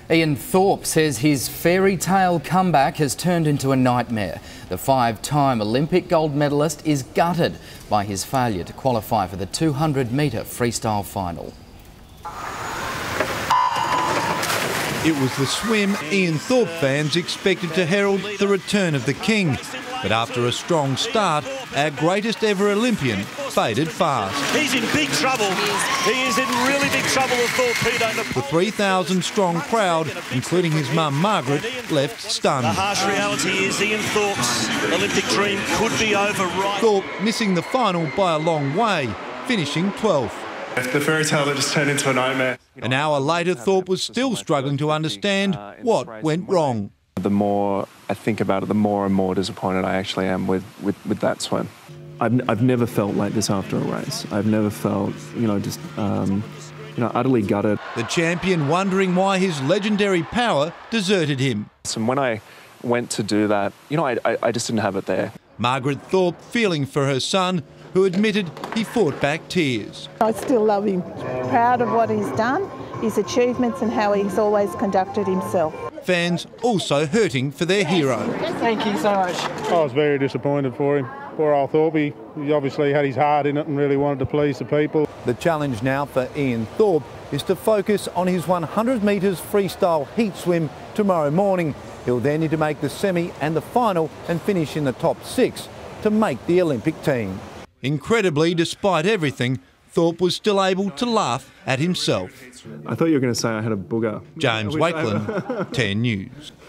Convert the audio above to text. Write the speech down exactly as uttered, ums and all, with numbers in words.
Ian Thorpe says his fairy tale comeback has turned into a nightmare. The five-time Olympic gold medalist is gutted by his failure to qualify for the two hundred metre freestyle final. It was the swim Ian Thorpe fans expected to herald the return of the king. But after a strong start, our greatest ever Olympian faded fast. He's in big trouble. He is in really big trouble with Thorpe. The three thousand strong crowd, including his mum Margaret, left stunned. The harsh reality is Ian Thorpe's Olympic dream could be over right. Thorpe missing the final by a long way, finishing twelfth. The fairy tale that just turned into a nightmare. An hour later, Thorpe was still struggling to understand what went wrong. The more I think about it, the more and more disappointed I actually am with, with, with that swim. I've, I've never felt like this after a race. I've never felt, you know, just, um, you know, utterly gutted. The champion wondering why his legendary power deserted him. And when I went to do that, you know, I, I, I just didn't have it there. Margaret Thorpe feeling for her son, who admitted he fought back tears. I still love him. Proud of what he's done, his achievements and how he's always conducted himself. Fans also hurting for their hero. Thank you so much. I was very disappointed for him. Poor old Thorpe, he obviously had his heart in it and really wanted to please the people. The challenge now for Ian Thorpe is to focus on his one hundred metres freestyle heat swim tomorrow morning. He'll then need to make the semi and the final and finish in the top six to make the Olympic team. Incredibly, despite everything, Thorpe was still able to laugh at himself. I thought you were going to say I had a booger. James Wakeland, ten News.